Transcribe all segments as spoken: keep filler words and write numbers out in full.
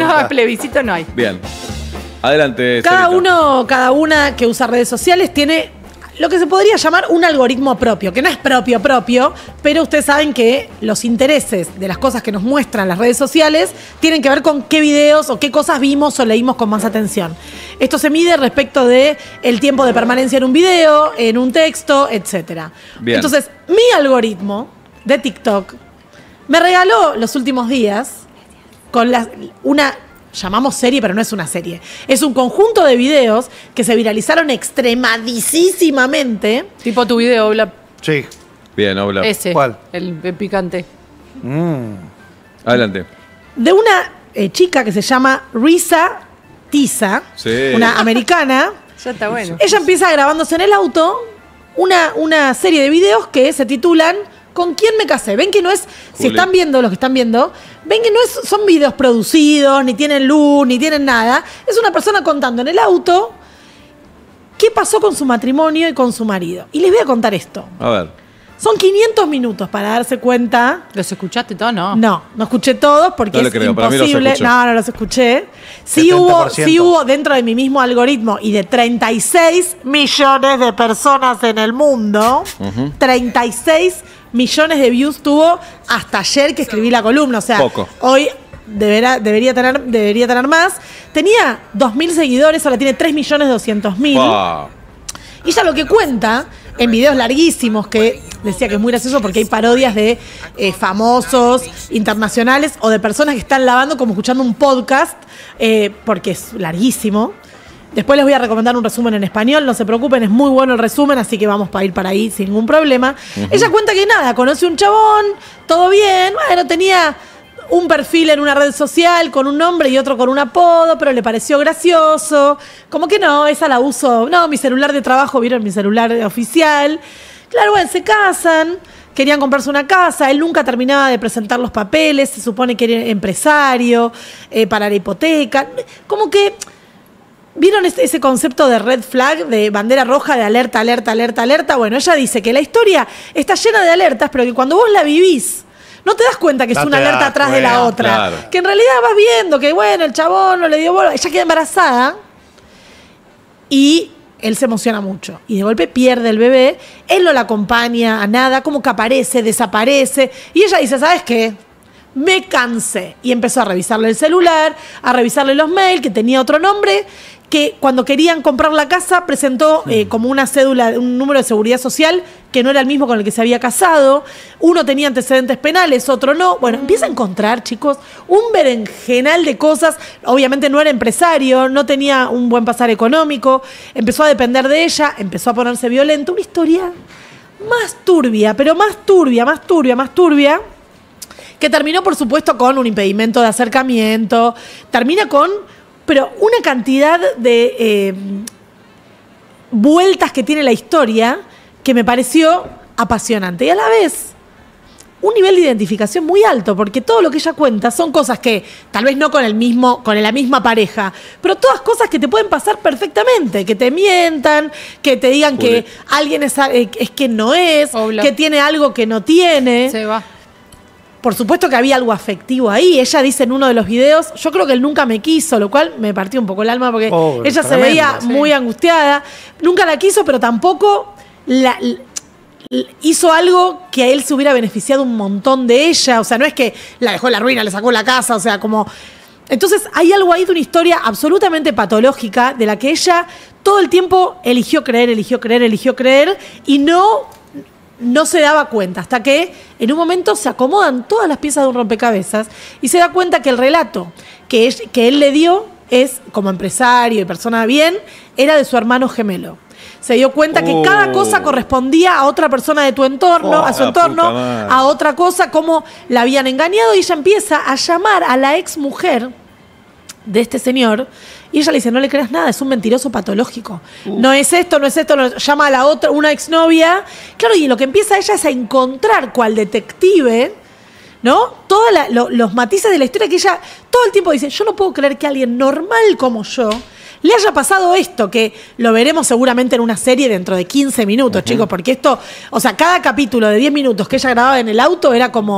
No, plebiscito no hay. Bien. Adelante, Cada Sarita. uno, cada una que usa redes sociales tiene lo que se podría llamar un algoritmo propio, que no es propio propio, pero ustedes saben que los intereses de las cosas que nos muestran las redes sociales tienen que ver con qué videos o qué cosas vimos o leímos con más atención. Esto se mide respecto de el tiempo de permanencia en un video, en un texto, etcétera. Bien. Entonces, mi algoritmo de TikTok me regaló los últimos días con la, una... llamamos serie, pero no es una serie. Es un conjunto de videos que se viralizaron extremadísimamente. Tipo tu video, Bla. Sí. Bien, habla. Ese. ¿Cuál? El, el picante. Mm. Adelante. De una eh, chica que se llama Risa Tiza, Sí. una americana. Ya está bueno. Ella empieza grabándose en el auto una, una serie de videos que se titulan ¿Con quién me casé? Ven que no es, si Juli. están viendo los que están viendo, ven que no es, son videos producidos, ni tienen luz, ni tienen nada. Es una persona contando en el auto qué pasó con su matrimonio y con su marido. Y les voy a contar esto. A ver. Son quinientos minutos para darse cuenta. ¿Los escuchaste todos? No. No, no escuché todos porque No le es creo, para mí los imposible. escuchó. No, no los escuché. Sí setenta hubo, por ciento. sí hubo dentro de mi mismo algoritmo y de treinta y seis millones de personas en el mundo, treinta y seis millones de views tuvo hasta ayer que escribí la columna. O sea, Poco. hoy deberá, debería, tener, debería tener más. Tenía dos mil seguidores, ahora tiene tres millones doscientos mil. Wow. Y ella lo que cuenta en videos larguísimos, que decía que es muy gracioso porque hay parodias de eh, famosos internacionales o de personas que están lavando como escuchando un podcast, eh, porque es larguísimo. Después les voy a recomendar un resumen en español, no se preocupen, es muy bueno el resumen, así que vamos para ir para ahí sin ningún problema. Uh-huh. Ella cuenta que nada, conoce un chabón, todo bien, bueno, tenía un perfil en una red social con un nombre y otro con un apodo, pero le pareció gracioso. Como que no, esa la uso. No, mi celular de trabajo, vieron mi celular oficial. Claro, bueno, se casan, querían comprarse una casa, él nunca terminaba de presentar los papeles, se supone que era empresario, eh, para la hipoteca. Como que, ¿vieron ese, ese concepto de red flag, de bandera roja, de alerta, alerta, alerta, alerta? Bueno, ella dice que la historia está llena de alertas, pero que cuando vos la vivís, no te das cuenta que No es una te alerta das atrás de la cuenta, otra. claro. Que en realidad vas viendo que, bueno, el chabón no le dio bola. Ella queda embarazada y él se emociona mucho. Y de golpe pierde el bebé. Él no la acompaña a nada. Como que aparece, desaparece. Y ella dice, ¿sabes qué? Me cansé. Y empezó a revisarle el celular, a revisarle los mails, que tenía otro nombre, que cuando querían comprar la casa presentó eh, como una cédula, un número de seguridad social que no era el mismo con el que se había casado. Uno tenía antecedentes penales, otro no. Bueno, empieza a encontrar, chicos, un berenjenal de cosas. Obviamente no era empresario, no tenía un buen pasar económico, empezó a depender de ella, empezó a ponerse violento. Una historia más turbia, pero más turbia, más turbia, más turbia, que terminó, por supuesto, con un impedimento de acercamiento. Termina con... pero una cantidad de eh, vueltas que tiene la historia que me pareció apasionante. Y a la vez, un nivel de identificación muy alto, porque todo lo que ella cuenta son cosas que, tal vez no con el mismo, con la misma pareja, pero todas cosas que te pueden pasar perfectamente, que te mientan, que te digan Juli. que alguien es, es que no es, Obla. que tiene algo que no tiene. Se va. Por supuesto que había algo afectivo ahí. Ella dice en uno de los videos, yo creo que él nunca me quiso, lo cual me partió un poco el alma porque Pobre, ella se tremendo, veía sí. muy angustiada. Nunca la quiso, pero tampoco la, la- hizo algo que a él se hubiera beneficiado un montón de ella. O sea, no es que la dejó en la ruina, le sacó la casa, o sea, como... Entonces hay algo ahí de una historia absolutamente patológica de la que ella todo el tiempo eligió creer, eligió creer, eligió creer y no... no se daba cuenta, hasta que en un momento se acomodan todas las piezas de un rompecabezas y se da cuenta que el relato que él, que él le dio es, como empresario y persona bien, era de su hermano gemelo. Se dio cuenta que Oh. cada cosa correspondía a otra persona de tu entorno, Oh, a su la entorno, puta madre. a otra cosa, cómo la habían engañado, y ella empieza a llamar a la ex mujer de este señor, y ella le dice, no le creas nada, es un mentiroso patológico. No es esto, no es esto, no- llama a la otra, una exnovia. Claro, y lo que empieza ella es a encontrar cual detective, ¿no? Todos los matices de la historia que ella todo el tiempo dice, yo no puedo creer que alguien normal como yo le haya pasado esto, que lo veremos seguramente en una serie dentro de quince minutos, uh-huh. chicos, porque esto, o sea, cada capítulo de diez minutos que ella grababa en el auto era como...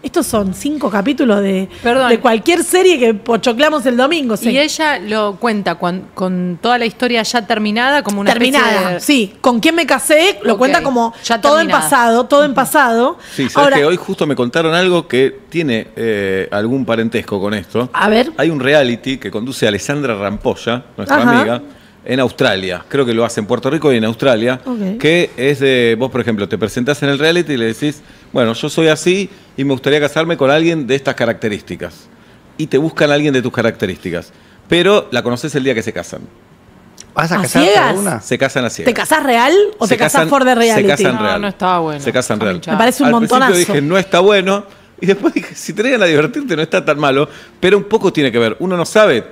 Estos son cinco capítulos de, Perdón. de cualquier serie que pochoclamos el domingo. Sí. Y ella lo cuenta con, con toda la historia ya terminada, como una Terminada, especie de- sí. ¿Con quién me casé? Lo Ok, cuenta como ya todo en terminada. pasado, todo en pasado. Sí, sabes Ahora, que hoy justo me contaron algo que tiene eh, algún parentesco con esto. a ver. Hay un reality que conduce Alessandra Rampolla, nuestra Ajá. amiga, en Australia. Creo que lo hace en Puerto Rico y en Australia. Ok. Que es de, vos por ejemplo, te presentás en el reality y le decís, bueno, yo soy así y me gustaría casarme con alguien de estas características. Y te buscan a alguien de tus características. Pero la conoces el día que se casan. ¿Vas a ¿A casarte ciegas? una? Se casan así. ¿Te casás real o Se te casás casan- for de reality? Se casan No, real. no estaba bueno. Se casan real. Me parece un Al montonazo. principio dije, no está bueno. Y después dije, si te llegan a divertirte no está tan malo. Pero un poco tiene que ver. Uno no sabe,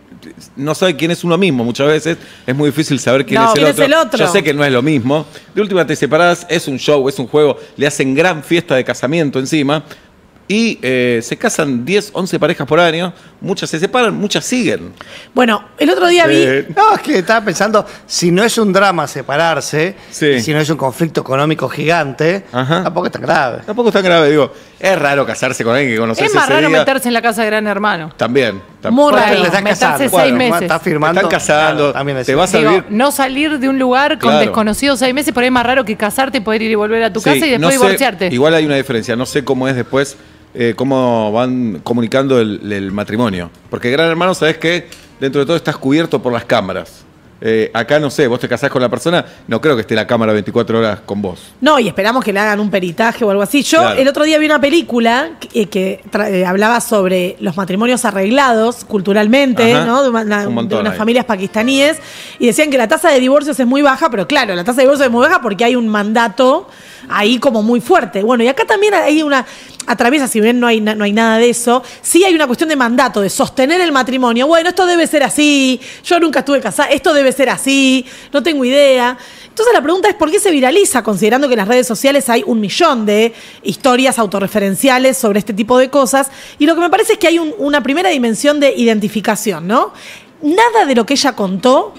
no sabe quién es uno mismo. Muchas veces es muy difícil saber quién, No, es, el quién es otro. el otro. Yo sé que no es lo mismo. De última te separás, es un show, es un juego. Le hacen gran fiesta de casamiento encima. Y eh, se casan diez, once parejas por año. Muchas se separan, muchas siguen. Bueno, el otro día vi... Eh, No, es que estaba pensando, si no es un drama separarse, Sí. y si no es un conflicto económico gigante, Ajá. tampoco es tan grave. Tampoco es tan grave, digo. Es raro casarse con alguien que conoces Es más ese raro día. meterse en la casa de Gran Hermano. También. tam- Muy Porque raro. Te estás meterse casando. seis Bueno, meses. estás firmando. Están casando, Claro, también es te cierto. vas a Digo, vivir. no salir de un lugar con Claro. desconocidos seis meses, por ahí es más raro que casarte, poder ir y volver a tu Sí, casa y después no sé, divorciarte. Igual hay una diferencia. No sé cómo es después, eh, cómo van comunicando el, el matrimonio. Porque Gran Hermano, sabes que dentro de todo estás cubierto por las cámaras. Eh, acá no sé, vos te casás con la persona, no creo que esté la cámara veinticuatro horas con vos. No, y esperamos que le hagan un peritaje o algo así. Yo Claro. el otro día vi una película que, que tra- eh, hablaba sobre los matrimonios arreglados culturalmente, Ajá. ¿no? De, una- Un montón de unas hay. familias pakistaníes. Y decían que la tasa de divorcios es muy baja, pero claro, la tasa de divorcios es muy baja porque hay un mandato ahí como muy fuerte. Bueno, y acá también hay una... Atraviesa, si bien no hay, na- no hay nada de eso, sí hay una cuestión de mandato, de sostener el matrimonio. Bueno, esto debe ser así, yo nunca estuve casada, esto debe ser así, no tengo idea. Entonces la pregunta es ¿por qué se viraliza? Considerando que en las redes sociales hay un millón de historias autorreferenciales sobre este tipo de cosas. Y lo que me parece es que hay un- una primera dimensión de identificación, ¿no? Nada de lo que ella contó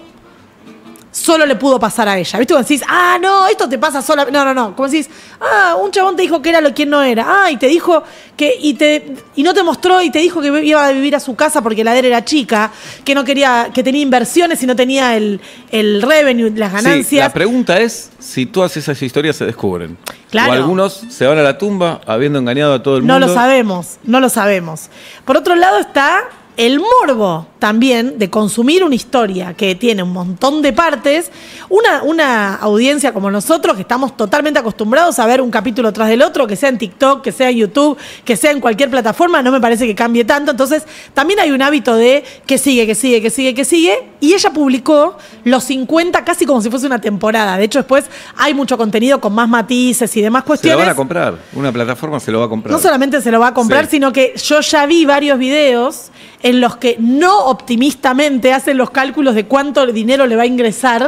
solo le pudo pasar a ella. ¿Viste? Cuando decís, ah, no, esto te pasa sola. No, no, no. Como decís, ah, un chabón te dijo que era lo que no era. Ah, y te dijo que. Y, te, y no te mostró y te dijo que iba a vivir a su casa porque la de él era chica, que no quería, que tenía inversiones y no tenía el, el revenue, las Sí, ganancias. la pregunta es si todas esas historias se descubren. Claro. O algunos se van a la tumba habiendo engañado a todo el No mundo. lo sabemos, no lo sabemos. Por otro lado está el morbo también de consumir una historia que tiene un montón de partes. Una, una audiencia como nosotros, que estamos totalmente acostumbrados a ver un capítulo tras del otro, que sea en TikTok, que sea en YouTube, que sea en cualquier plataforma, no me parece que cambie tanto. Entonces, también hay un hábito de que sigue, que sigue, que sigue, que sigue. Y ella publicó los cincuenta casi como si fuese una temporada. De hecho, después hay mucho contenido con más matices y demás Se lo cuestiones. van a comprar. Una plataforma se lo va a comprar. No solamente se lo va a comprar, Sí. sino que yo ya vi varios videos en los que no optimistamente hacen los cálculos de cuánto dinero le va a ingresar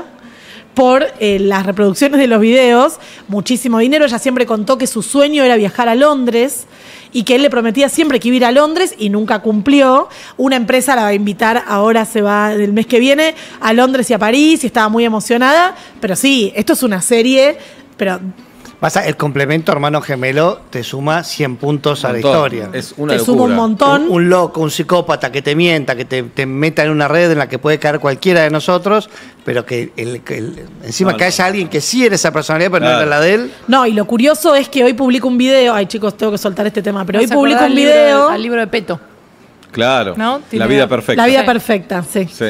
por eh, las reproducciones de los videos. Muchísimo dinero. Ella siempre contó que su sueño era viajar a Londres y que él le prometía siempre que iba a ir a Londres y nunca cumplió. Una empresa la va a invitar, ahora se va el mes que viene, a Londres y a París y estaba muy emocionada. Pero sí, esto es una serie, pero... Pasa, el complemento hermano gemelo te suma cien puntos a la Montón. historia. Es una te locura. suma un montón. Un, un loco, un psicópata que te mienta, que te, te meta en una red en la que puede caer cualquiera de nosotros, pero que, el, que el- encima No, que no. haya alguien que sí era esa personalidad, pero Claro. no era la de él. No, y lo curioso es que hoy publico un video. Ay, chicos, tengo que soltar este tema, pero Me hoy hace publico acordar un al libro video. de- al libro de Peto. Claro. ¿No? La Tiene- vida perfecta. La vida Sí. perfecta, sí. Sí.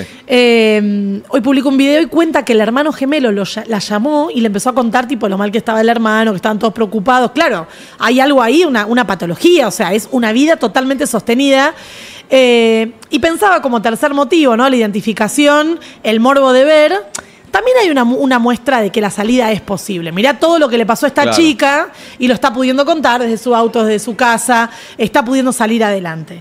Eh, hoy publico un video y cuenta que el hermano gemelo lo ll- la llamó y le empezó a contar tipo lo mal que estaba el hermano, que estaban todos preocupados. Claro, hay algo ahí, una, una patología, o sea, es una vida totalmente sostenida. Eh, y pensaba como tercer motivo, ¿no? La identificación, el morbo de ver. También hay una, mu- una muestra de que la salida es posible. Mirá todo lo que le pasó a esta Claro. chica y lo está pudiendo contar desde su auto, desde su casa, está pudiendo salir adelante.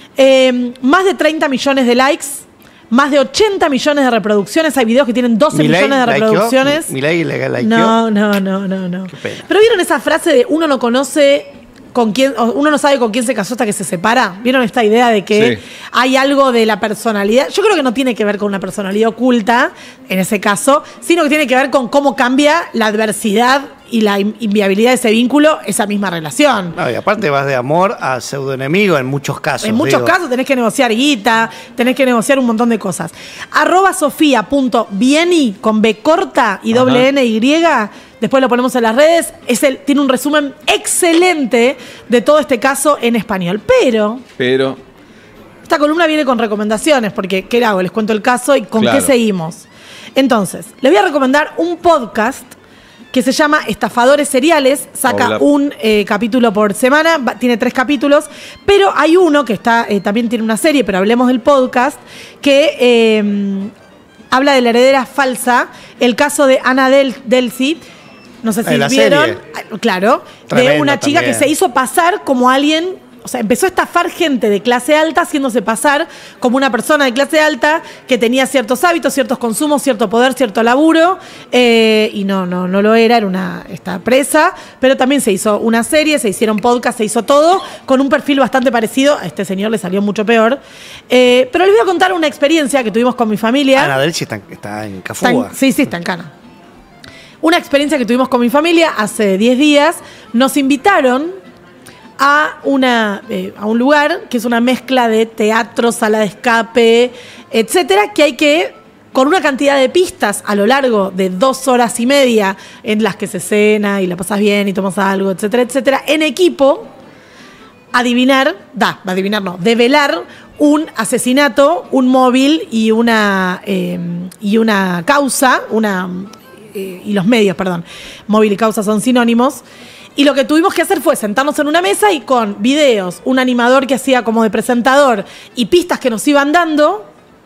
Eh, más de treinta millones de likes, más de ochenta millones de reproducciones. Hay videos que tienen doce Milei millones de likeó, reproducciones. Mi- Milei le likeó. No, no, no, no, no. Qué pena. Pero ¿vieron esa frase de uno no conoce con quién, o uno no sabe con quién se casó hasta que se separa? ¿Vieron esta idea de que Sí. hay algo de la personalidad? Yo creo que no tiene que ver con una personalidad oculta, en ese caso, sino que tiene que ver con cómo cambia la adversidad y la inviabilidad de ese vínculo, esa misma relación. No, y aparte vas de amor a pseudoenemigo en muchos casos. En muchos digo. casos tenés que negociar guita, tenés que negociar un montón de cosas. Arroba sofía.bieni con B corta y doble Ajá. N Y, después lo ponemos en las redes, es el, tiene un resumen excelente de todo este caso en español. Pero Pero, esta columna viene con recomendaciones, porque ¿qué hago? Les cuento el caso y con Claro. qué seguimos. Entonces, les voy a recomendar un podcast que se llama Estafadores Seriales, saca Hola. un eh, capítulo por semana, va- tiene tres capítulos, pero hay uno que está eh, también tiene una serie, pero hablemos del podcast, que eh, habla de la heredera falsa, el caso de Ana Del Delcy, no sé si Eh, la vieron, serie. ah, claro, de Tremendo una chica también. que se hizo pasar como alguien. O sea, empezó a estafar gente de clase alta haciéndose pasar como una persona de clase alta que tenía ciertos hábitos, ciertos consumos, cierto poder, cierto laburo, eh, y no, no, no lo era, era una, está presa, pero también se hizo una serie, se hicieron podcasts, se hizo todo, con un perfil bastante parecido, a este señor le salió mucho peor. Eh, pero les voy a contar una experiencia que tuvimos con mi familia. Ana Delcy está, está en Está en- Cafúa. sí, sí, está en Cana. Una experiencia que tuvimos con mi familia hace diez días. Nos invitaron a, una, eh, a un lugar que es una mezcla de teatro, sala de escape, etcétera, que hay que, con una cantidad de pistas a lo largo de dos horas y media en las que se cena y la pasas bien y tomas algo, etcétera, etcétera, en equipo, adivinar, da, adivinar no, develar un asesinato, un móvil y una, eh, y una causa, una, eh, y los medios, perdón, móvil y causa son sinónimos. Y lo que tuvimos que hacer fue sentarnos en una mesa y con videos, un animador que hacía como de presentador y pistas que nos iban dando,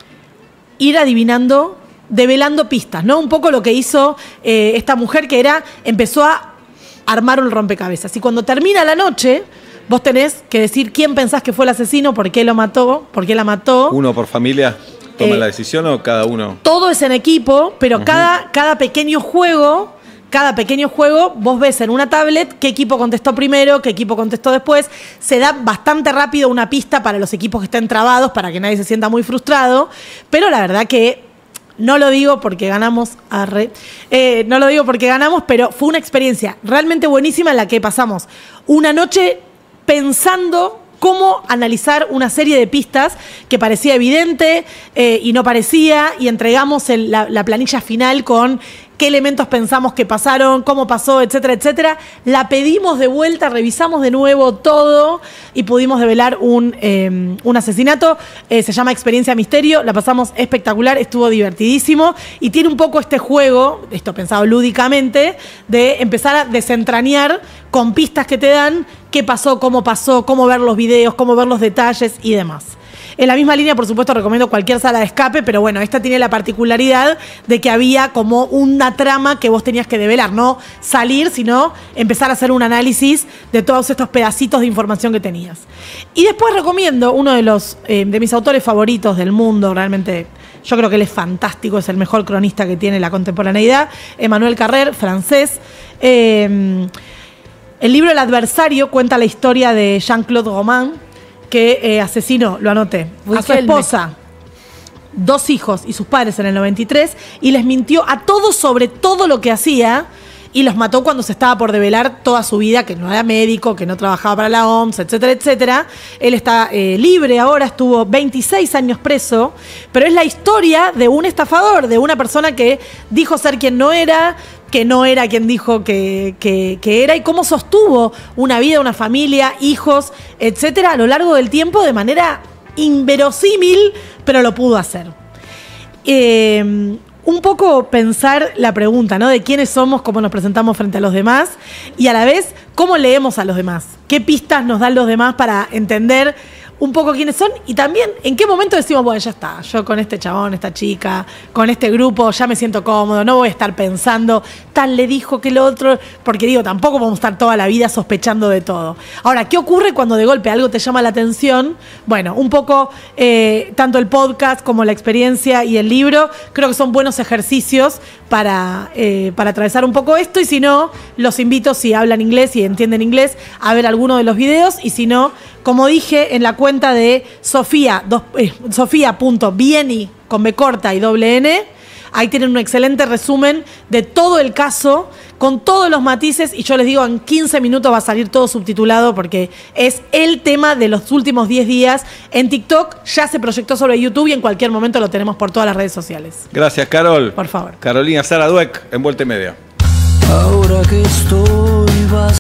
ir adivinando, develando pistas, ¿no? Un poco lo que hizo eh, esta mujer que era, empezó a armar un rompecabezas. Y cuando termina la noche, vos tenés que decir quién pensás que fue el asesino, por qué lo mató, por qué la mató. ¿uno por familia toma Eh, la decisión o cada uno? Todo es en equipo, pero cada, cada pequeño juego, cada pequeño juego, vos ves en una tablet qué equipo contestó primero, qué equipo contestó después. Se da bastante rápido una pista para los equipos que estén trabados, para que nadie se sienta muy frustrado. Pero la verdad que no lo digo porque ganamos, arre, eh, no lo digo porque ganamos, pero fue una experiencia realmente buenísima en la que pasamos una noche pensando cómo analizar una serie de pistas que parecía evidente eh, y no parecía, y entregamos el- la, la planilla final con qué elementos pensamos que pasaron, cómo pasó, etcétera, etcétera. La pedimos de vuelta, revisamos de nuevo todo y pudimos develar un, eh, un asesinato. Eh, se llama Experiencia Misterio, la pasamos espectacular, estuvo divertidísimo y tiene un poco este juego, esto pensado lúdicamente, de empezar a desentrañar con pistas que te dan qué pasó, cómo pasó, cómo ver los videos, cómo ver los detalles y demás. En la misma línea, por supuesto, recomiendo cualquier sala de escape, pero bueno, esta tiene la particularidad de que había como una trama que vos tenías que develar, no salir, sino empezar a hacer un análisis de todos estos pedacitos de información que tenías. Y después recomiendo uno de los eh, de mis autores favoritos del mundo, realmente yo creo que él es fantástico, es el mejor cronista que tiene la contemporaneidad, Emmanuel Carrère, francés. Eh, el libro El adversario cuenta la historia de Jean-Claude Roman, que eh, asesinó, lo anoté, a su Wilhelme. esposa, dos hijos y sus padres en el noventa y tres, y les mintió a todos sobre todo lo que hacía, y los mató cuando se estaba por develar toda su vida, que no era médico, que no trabajaba para la O M S, etcétera, etcétera. Él está eh, libre ahora, estuvo veintiséis años preso, pero es la historia de un estafador, de una persona que dijo ser quien no era, que no era quien dijo que, que, que era, y cómo sostuvo una vida, una familia, hijos, etcétera, a lo largo del tiempo de manera inverosímil, pero lo pudo hacer. Eh, un poco pensar la pregunta, ¿no? De quiénes somos, cómo nos presentamos frente a los demás y a la vez cómo leemos a los demás, qué pistas nos dan los demás para entender un poco quiénes son y también en qué momento decimos, bueno, ya está, yo con este chabón, esta chica, con este grupo ya me siento cómodo, no voy a estar pensando, tal le dijo que el otro, porque digo, tampoco vamos a estar toda la vida sospechando de todo. Ahora, ¿qué ocurre cuando de golpe algo te llama la atención? Bueno, un poco, eh, tanto el podcast como la experiencia y el libro, creo que son buenos ejercicios para, eh, para atravesar un poco esto, y si no, los invito, si hablan inglés y entienden inglés, a ver alguno de los videos, y si no, como dije, en la cuenta de Sofía, dos, eh, Sofía.bieni con B corta y doble N, Ahí tienen un excelente resumen de todo el caso, con todos los matices, y yo les digo, en quince minutos va a salir todo subtitulado porque es el tema de los últimos diez días. En TikTok ya se proyectó sobre YouTube y en cualquier momento lo tenemos por todas las redes sociales. Gracias, Carol. Por favor. Carolina Sara Dweck, en Vuelta y Media. Ahora que estoy